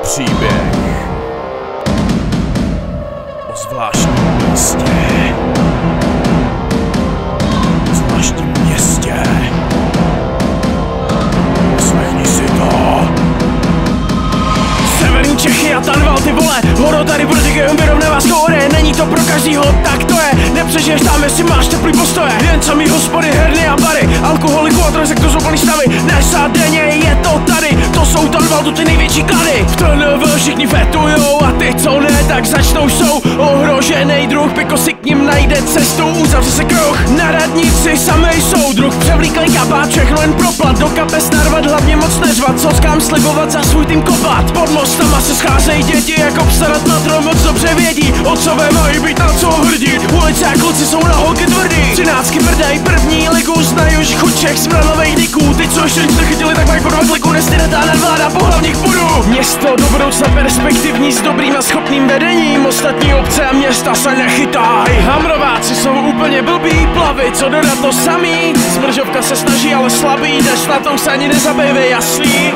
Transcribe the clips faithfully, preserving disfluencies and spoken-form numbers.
příběh o zvláštním místě. O zvláštním městě. Poslechni si to. Severní Čechy a Tanval, ty vole, horo tady Burdigeum vyrovnává skóre. Není to pro každýho, tak to je. Nepřežiješ tam, jestli máš teplý postoje. Jen samý hospody, herny a bary, alkoholiku a trojsek, to jsou plný stavy. Nesadeně je to tady, to jsou Tanval, tu ty největší klady. V T N V všichni fetujou a ty co ne, tak začnou jsou. Ohrožený druh, Piko si k ním najde cestu, uzavře se kruh. Na radnici samej soudruh, převlíklej kabát, všechno jen proplat. Do kapes narvat, hlavně moc neřvat, sockám slibovat, za svůj tým kopat. Pod mostama se scházejí děti, jak obstarat matro, moc dobře vědí. Otcové mají být na co hrdí, ulice a kluci jsou na holky tvrdí. Třináctky prdej, první ligu, znají už chuť všech smradlavých dyků. Ty co ještě nic nechytili, tak mají po dva kliku, nestydetá nadvláda po hlavních budů. Město do budoucna perspektivní s dobrým a schopným vedením, ostatní obce a města se nechytaj. Hamrováci jsou úplně blbí, plavy, co dodat to samý. Smržovka se snaží, ale slabý, jdeš na to se ani nezabejvej, jasný.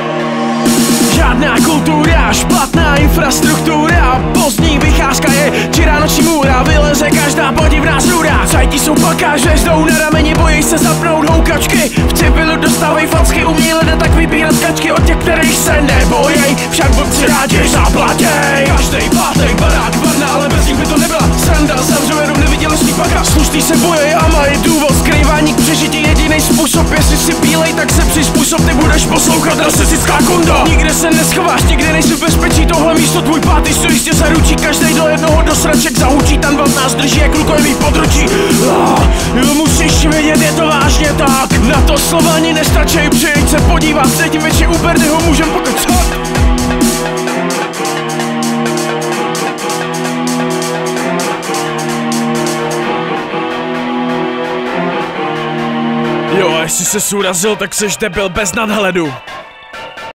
Žádná kultura, špatná infrastruktura, pozdní vycházka je čirá noční můra, vyleze každá podivná zrůda. Cajti jsou paká, žezdou na rameni, bojí se zapnout houkačky. V civilu dostávají facky, umí hledat tak vybírat kačky od těch, kterých se nebojej. Však blbci rádi zaplatěj. Každej pátej barák varna, ale bez nich by to nebyla sranda. Zavřou jenom neviděli slípaka, slušný se bojí a mají důvod. Skrývání k přežití jediný způsob, jestli si bílej, tak se přizpůsob, ty budeš poslouchat rasistická kundo. Nikde se neschováš, někde nejsi v bezpečí, tohle místo tvůj pátý, co jistě zaručí. Každej do jednoho do sraček zahučí, Tanval nás drží jak rukojmí v područí. Ah, musíš vědět, je to vážně tak, na to slova ani nestačej, přijeď se podívat, teď večer u Berdyho můžem pokecat. Jo, a jestli ses urazil, tak seš debil bez nadhledu.